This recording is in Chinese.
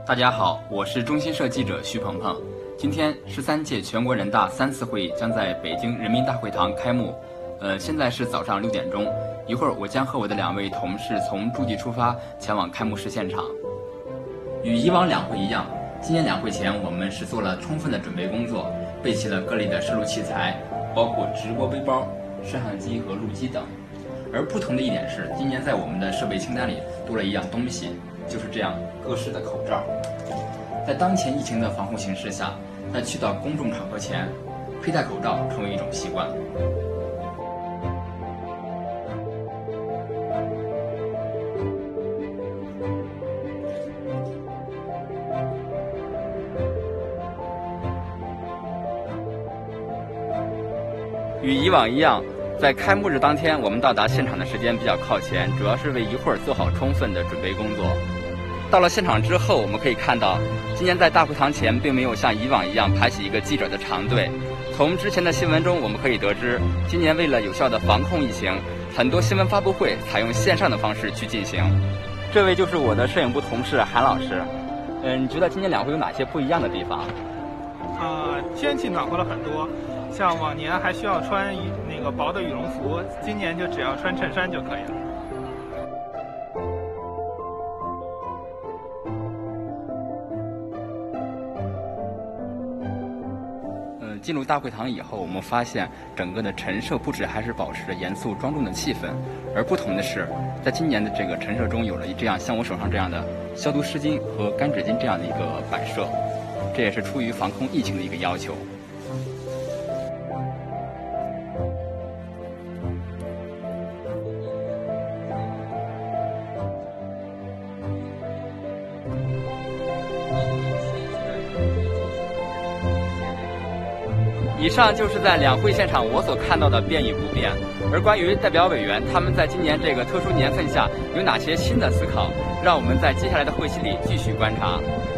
大家好，我是中新社记者徐鹏鹏。今天13届全国人大3次会议将在北京人民大会堂开幕。现在是早上6点钟，一会儿我将和我的2位同事从驻地出发，前往开幕式现场。与以往两会一样，今年两会前我们是做了充分的准备工作，备齐了各类的摄录器材，包括直播背包、摄像机和录机等。而不同的一点是，今年在我们的设备清单里多了一样东西，就是这样各式的口罩。在当前疫情的防控形势下，在去到公众场合前，佩戴口罩成为一种习惯。与以往一样，在开幕日当天，我们到达现场的时间比较靠前，主要是为一会儿做好充分的准备工作。到了现场之后，我们可以看到，今年在大会堂前并没有像以往一样排起一个记者的长队。从之前的新闻中，我们可以得知，今年为了有效的防控疫情，很多新闻发布会采用线上的方式去进行。这位就是我的摄影部同事韩老师。你觉得今年两会有哪些不一样的地方？ 天气暖和了很多，像往年还需要穿那个薄的羽绒服，今年就只要穿衬衫就可以了。 进入大会堂以后，我们发现整个的陈设布置还是保持着严肃庄重的气氛，而不同的是，在今年的这个陈设中有了这样像我手上这样的消毒湿巾和干纸巾这样的一个摆设，这也是出于防控疫情的一个要求。以上就是在两会现场我所看到的变与不变。而关于代表委员他们在今年这个特殊年份下有哪些新的思考，让我们在接下来的会期里继续观察。